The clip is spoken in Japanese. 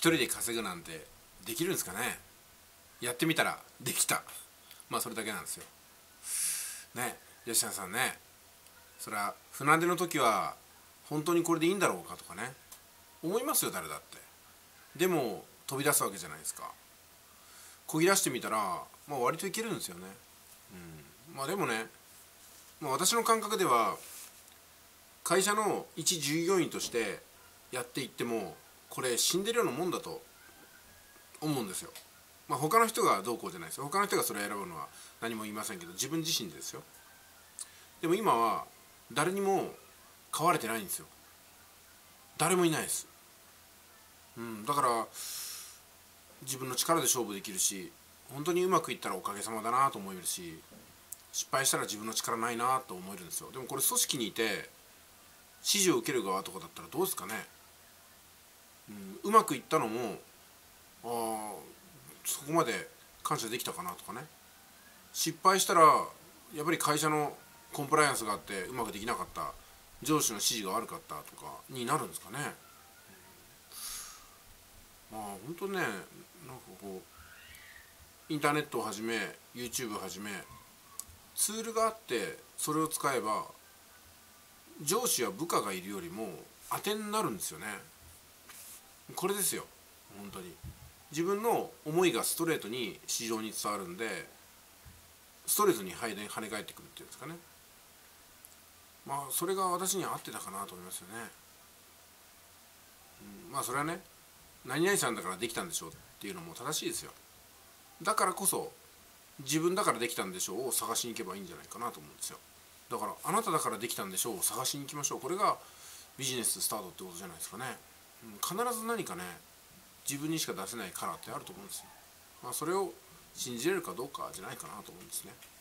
人で稼ぐなんてできるんですかね。やってみたらできた。まあそれだけなんですよね。吉田さんね、そりゃ船出の時は本当にこれでいいんだろうかとかね、思いますよ、誰だって。でも飛び出すわけじゃないですか。漕ぎ出してみたら、まあ、割といけるんですよね。まあでもね、まあ、私の感覚では会社の一従業員としてやっていってもこれ死んでるようなもんだと思うんですよ。まあ他の人がどうこうじゃないですよ。他の人がそれを選ぶのは何も言いませんけど、自分自身でですよ。でも今は誰にも飼われてないんですよ。誰もいないです。だから自分の力で勝負できるし、本当にうまくいったらおかげさまだなと思えるし、失敗したら自分の力ないなと思えるんですよ。でもこれ組織にいて指示を受ける側とかだったらどうですかね。うまくいったのもそこまで感謝できたかなとかね、失敗したらやっぱり会社のコンプライアンスがあってうまくできなかった、上司の指示が悪かったとかになるんですかね。まあ本当ね、なんかこうインターネットをはじめ YouTube をはじめツールがあってそれを使えば上司や部下がいるよりも当てになるんですよね。これですよ本当に。自分の思いがストレートに市場に伝わるんで、ストレートに跳ね返ってくるっていうんですかね。まあそれが私には合ってたかなと思いますよね。まあそれはね、何々さんだからできたんでしょうっていうのも正しいですよ。だからこそ自分だからできたんでしょうを探しに行けばいいんじゃないかなと思うんですよ。だからあなただからできたんでしょうを探しに行きましょう。これがビジネススタートってことじゃないですかね。必ず何かね、自分にしか出せないカラーってあると思うんですよ。まあそれを信じれるかどうかじゃないかなと思うんですね。